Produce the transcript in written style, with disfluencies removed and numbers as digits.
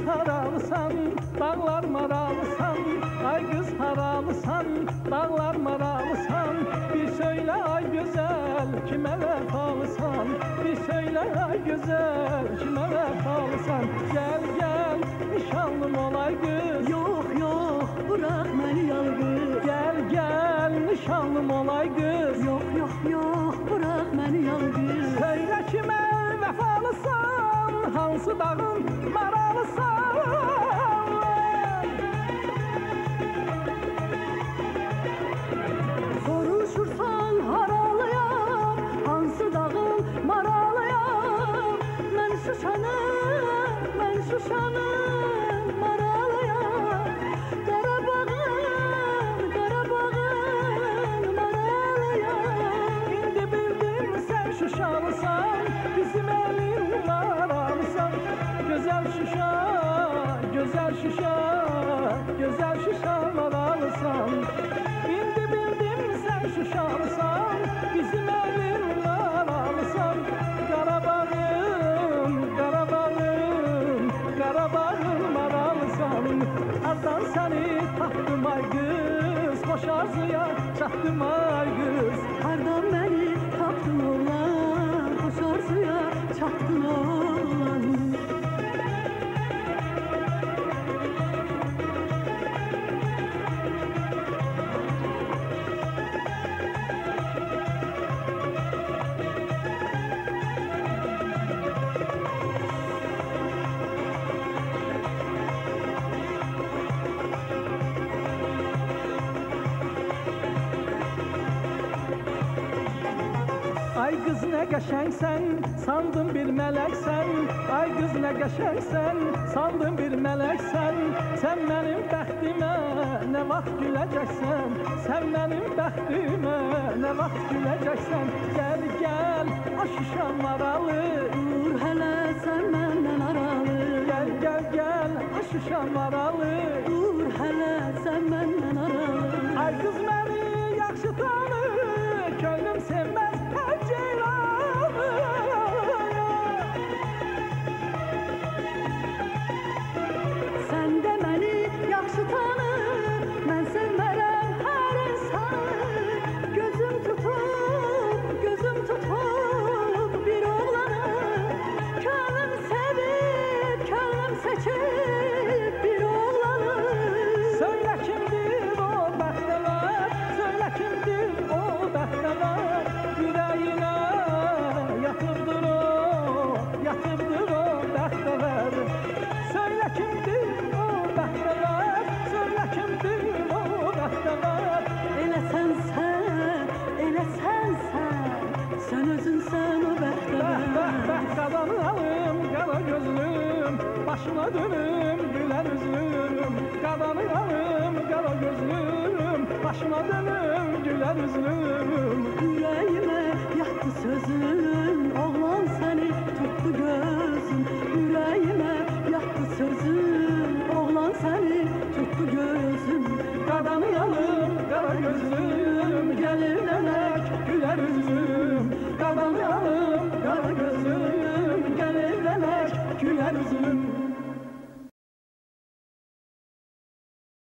haralısan, dağlar maralısan. Ay kız haralısan, dağlar maralısan. Bir söyle ay güzel, kime vefalısan? Bir söyle ay güzel, kime vefalısan? Gel gel, nişanlım olay kız. Yok yok, bırak beni yalgız. Gel gel, nişanlım olay kız. Yok yok yok, bırak beni yalgız. Söyle kime vefalısan, hansı dağın maralısan? Soruşursan haralıyam, hansı dağın maralıyam. Mən Şuşanım maralıyam. Qarabağın maralıyam. İndi bildim sen Şuşalısan, bizim elin maralısan. Güzel Şuşa, güzel Şuşa, güzel Şuşa maralısan. İndi bildim sen Şuşalısan, bizim elin maralısan. Qarabağım, Qarabağım, Qarabağım maralısan. Hardan səni tapdım ay qız, xoş arzuya çatdım ay qız. Hardan beni tapdın oğlan, hoş arzuya çatdın oğlan. Ay qız nə qəşəngsən, sandım bir mələksən. Ay qız nə qəşəngsən, sandım bir mələksən. Sən mənim bəxtimə nə vaxt güləcəksən? Sən mənim bəxtimə nə vaxt güləcəksən? Gəl gəl, Şuşa maralı. Dur hələ sən məndən aralı. Gəl gəl gəl, Şuşa maralı. Dur hələ sən məndən aralı. Ay qız məni yaxşı tanı, könlüm sevməz hər ceylanı. Sən də məni yaxşı tanı, mən sevmərəm hər insanı. Gözüm tutub bir oğlanı. Könlüm sevib, könlüm seçib bir oğlanı. Söylə kimdir o bəxtəvər, söylə kimdir o bəxtəvər. Ürəyinə yatıbdır o bəxtəvər. Söylə kimdir o bəxtəvər, söylə kimdir o bəxtəvər. Elə sənsən, sən özünsən o Bəh, bəh, bəxtəvər. bəh, qadanalım, qara gözlüm, başına dönüm, gülər üzlüm. Qadanalım, qara gözlüm, başına dönüm, gülər üzlüm.